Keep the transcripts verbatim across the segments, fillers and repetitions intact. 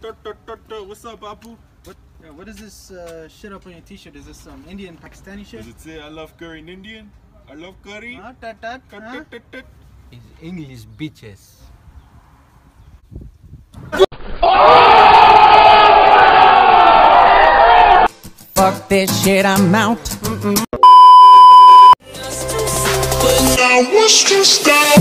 What's up, Apu? What, yeah, what is this uh, shit up on your t-shirt? Is this some Indian, Pakistani shit? Does it say I love curry in Indian? I love curry. Huh? Tat, tat, huh? It's English bitches. Fuck this shit, I'm out. Mm-mm. But now what's to stop?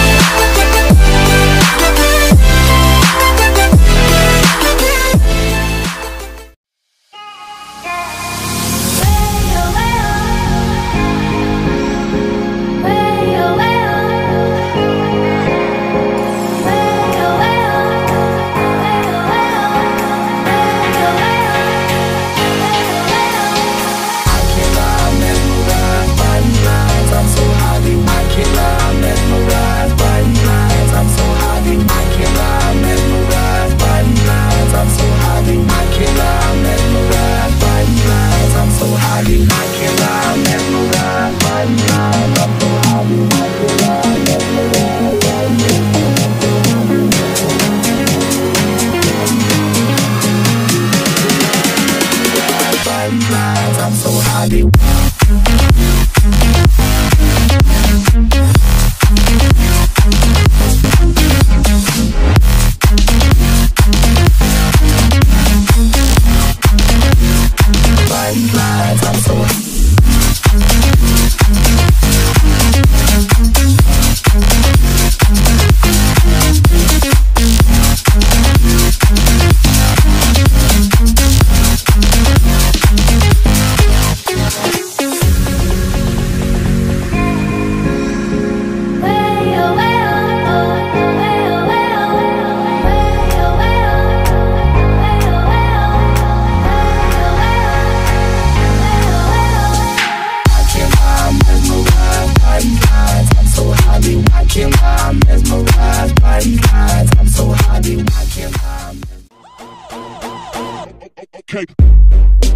I'm so happy. I'm mesmerized by these eyes. I'm so happy, I can't lie. Okay.